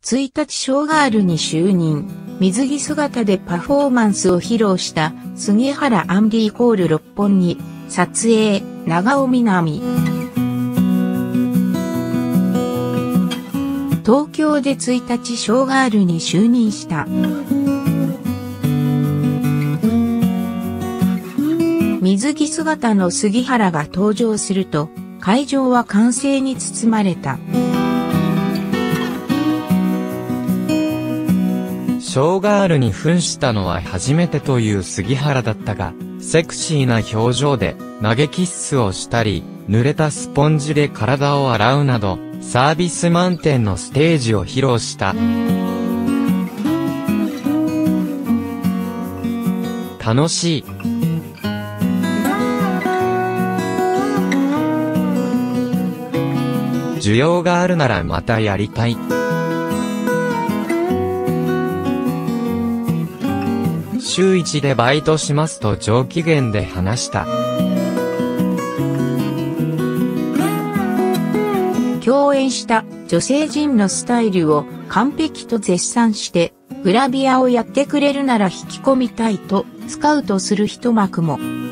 1日ショーガールに就任。水着姿でパフォーマンスを披露した杉原アンディホール六本木。撮影、長尾みなみ。東京で1日ショーガールに就任した。水着姿の杉原が登場すると、会場は歓声に包まれた。 ショーガールに扮したのは初めてという杉原だったが、セクシーな表情で投げキッスをしたり、濡れたスポンジで体を洗うなど、サービス満点のステージを披露した。楽しい。需要があるならまたやりたい。週1でバイトしますと上機嫌で話した。 共演した女性陣のスタイルを完璧と絶賛して、グラビアをやってくれるなら引き込みたいとスカウトする一幕も。